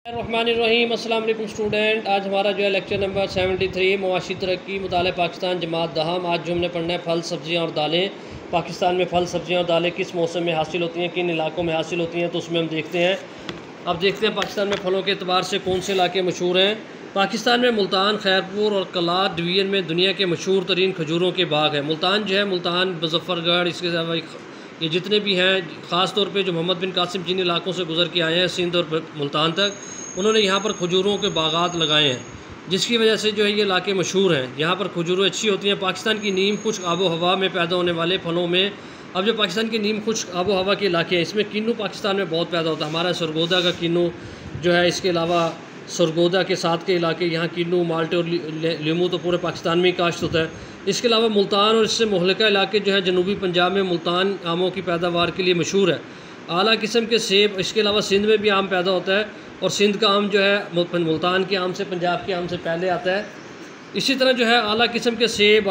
रहमानिर्रहीम। अस्सलाम वालेकुम स्टूडेंट। आज हमारा जो है लेक्चर नंबर 73 मुआशी तरक्की मुताले पाकिस्तान जमात दहम। आज जो हमने पढ़ना है फल सब्ज़ियाँ और दालें। पाकिस्तान में फल सब्ज़ियाँ और दालें किस मौसम में हासिल होती हैं, किन इलाकों में हासिल होती हैं, तो उसमें हम देखते हैं। अब देखते हैं पाकिस्तान में फलों के अतबार से कौन से इलाके मशहूर हैं। पाकिस्तान में मुल्तान, खैरपुर और कलात डिवीज़न में दुनिया के मशहूर तरीन खजूरों के बाग हैं। मुल्तान जो है, मुल्तान, मुजफ्फरगढ़, इसके अलावा ये जितने भी हैं, ख़ास तौर पे जो मोहम्मद बिन कासिम जिन इलाकों से गुजर के आए हैं सिंध और मुल्तान तक, उन्होंने यहाँ पर खजूरों के बागात लगाए हैं, जिसकी वजह से जो है ये इलाके मशहूर हैं। यहाँ पर खजूरें अच्छी होती हैं। पाकिस्तान की नीम खुश्क आबो हवा में पैदा होने वाले फलों में, अब जो पाकिस्तान की नीम खुश्क आबो हवा के इलाके हैं, इसमें किन्नू पाकिस्तान में बहुत पैदा होता है। हमारा सरगोदा का किन्नू जो है, इसके अलावा सरगोदा के साथ के इलाके, यहाँ किन्नू, माल्टे और लीमू तो पूरे पाकिस्तान में ही काश्त होता है। इसके अलावा मुल्तान और इससे मुहल्लिका इलाके जो है जनूबी पंजाब में, मुल्तान आमों की पैदावार के लिए मशहूर है। आला किस्म के सेब, इसके अलावा सिंध में भी आम पैदा होता है, और सिंध का आम जो है मुल्तान के आम से, पंजाब के आम से पहले आता है। इसी तरह जो है आला किस्म के सेब,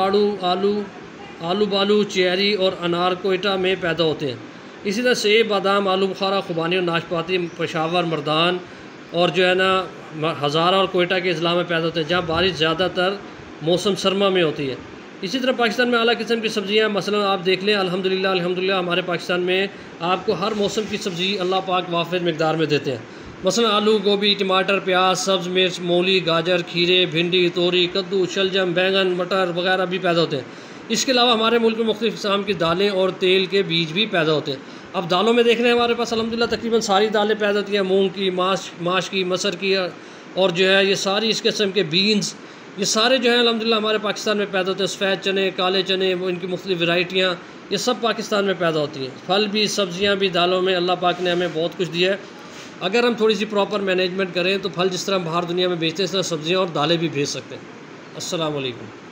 आलू बालू, चेरी और अनार कोयटा में पैदा होते हैं। इसी तरह सेब, बादाम, आलू बुखारा, खुबानी और नाशपाती पेशावर, मर्दान और जो है ना हज़ारा और कोयटा के अजला में पैदा होते हैं, जहाँ बारिश ज़्यादातर मौसम सरमा में होती है। इसी तरह पाकिस्तान में आला किस्म की सब्ज़ियाँ, मसलन आप देख लें, अल्हम्दुलिल्लाह हमारे पाकिस्तान में आपको हर मौसम की सब्ज़ी अल्लाह पाक वाफिर मिकदार में देते हैं। मसलन आलू, गोभी, टमाटर, प्याज, सब्ज़ मिर्च, मूली, गाजर, खीरे, भिंडी, तोरी, कद्दू, शलजम, बैंगन, मटर वगैरह भी पैदा होते हैं। इसके अलावा हमारे मुल्क में मुख्तलिफ़ किस्म की दालें और तेल के बीज भी पैदा होते हैं। अब दालों में देख रहे हैं, हमारे पास अल्हम्दुलिल्लाह तकरीबन सारी दालें पैदा होती हैं। मूंग की, माश की, मसर की, और जो है ये सारी इस किस्म के बीन्स, ये सारे जो है अल्हम्दुलिल्लाह हमारे पाकिस्तान में पैदा होते हैं। सफ़ेद चने, काले चने, वो इनकी मुख्तलिफ़ वैरायटियाँ, ये सब पाकिस्तान में पैदा होती हैं। फल भी, सब्ज़ियाँ भी, दालों में अल्लाह पाक ने हमें बहुत कुछ दिया है। अगर हम थोड़ी सी प्रॉपर मैनेजमेंट करें तो फल जिस तरह हम बाहर दुनिया में बेचते हैं, इस तरह सब्ज़ियाँ और दालें भी भेज सकते हैं। अस्सलाम वालेकुम।